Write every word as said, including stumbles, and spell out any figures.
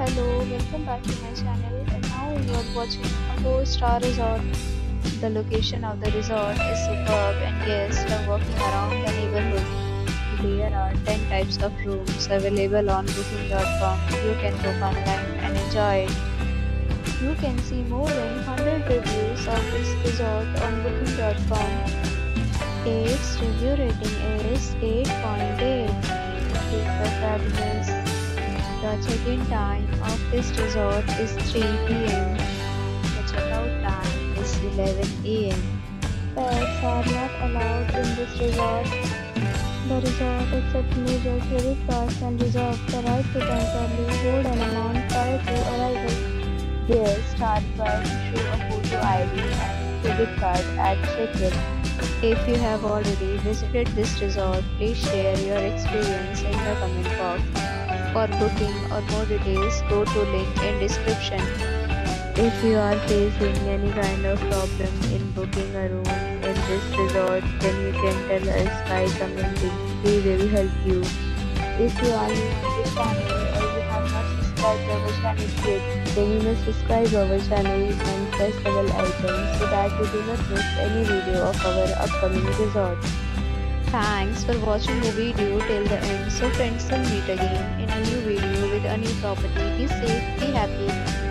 Hello, welcome back to my channel. And now you are watching a four-star resort. The location of the resort is superb and guests love walking around the neighborhood. There are ten types of rooms available on booking dot com. You can book online and enjoy it. You can see more than one hundred reviews of this resort on booking dot com. Its review rating is eight point eight. It's a fabulous. The check-in time of this resort is three p m The check-out time is eleven a m Pets are not allowed in this resort. The resort accepts major credit cards and reserves the right to temporarily hold an amount prior to arrival. Guests are required to show a photo I D and credit card at check-in. If you have already visited this resort, please share your experience in the comment box. For booking or more details, go to link in description. If you are facing any kind of problem in booking a room in this resort, then you can tell us by commenting. We will help you. If you are new to this channel or you have not subscribed our channel yet, then you must subscribe our channel and press the bell icon so that you do not miss any video of our upcoming resort. Thanks for watching the video till the end. So friends, will meet again in a new video with a new property. Be safe, be happy.